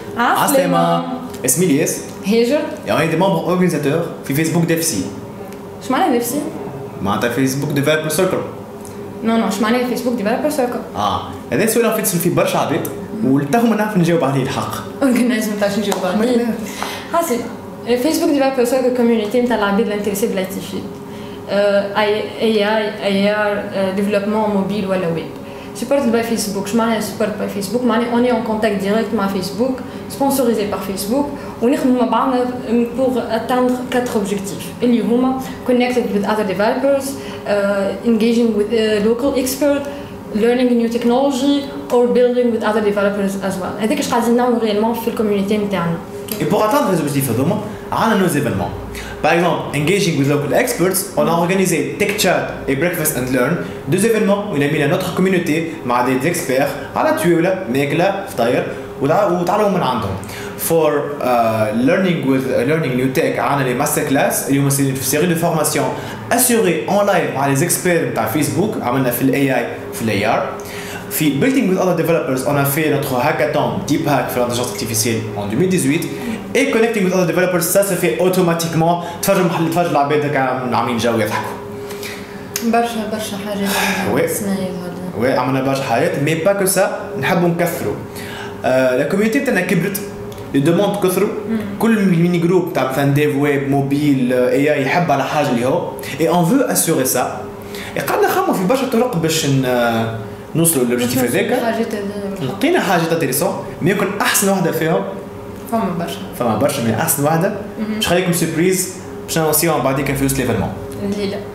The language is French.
عسلامة. اسمي الياس. هاجر. يعني دي ممبر اورجانيزاتور في فيسبوك ديفسي. اش معنى نفسي؟ معناتها فيسبوك ديفلوبر سيركل. نو اش معنى فيسبوك ديفلوبر سيركل؟ هذا سؤال في تسأل فيه برشا عباد والتهم نعرف نجاوب عليه الحق. اورجانيزم تاعش نجاوب عليه. حاسي فيسبوك ديفلوبر سيركل كوميونيتي نتاع العباد الانتريسي بلا تيفيد. اي ار ديفلوبمون موبيل ولا ويب. Support by Facebook, je m'en support by Facebook, on est en contact direct avec Facebook, sponsorisé par Facebook, on est pour atteindre 4 objectifs. Il y a connected with other developers, engaging with local experts, learning new technology, or building with other developers as well. Et c'est ce qu'on dit réellement dans la communauté interne. Et pour atteindre les objectifs, on a nos événements. Par exemple, engaging with local experts, on a organisé Tech Chat et Breakfast and Learn, 2 événements où on a mis notre communauté avec des experts à la tuile, Mekla, Ftair, ou تعلموا من عندهم. For learning new tech, on a les masterclass, et on a une série de formations assurées en live par les experts de Facebook, on a fait l'AI, fait l'AR. في Building with other developers, on a fait notre hackathon Deep Hack sur l'intelligence artificielle en 2018. Et Connecting with other developers, ça se fait automatiquement. تفرجوا محل تفرجوا العباد هكا عاملين جو يضحكوا. برشا حاجات. وي عملنا برشا حاجات مي با كو سا نحبوا نكثروا. لا كوميونيتي تاعنا كبرت. لي دوموند كثروا. كل ميني جروب تاع مثلا ديف ويب موبيل اي يحب على حاجه اللي هو. اي اون فو اسيوري سا. قعدنا نخمموا في برشا طرق باش نوصلوا للوبجيكتيف هذاك. لقينا حاجات انتريسون مي يكون احسن واحده فيهم. فما برشا من احسن واحده باش نخليكم سيربريز باش نانسيوها بعديك في وسط ليفينمون. الليله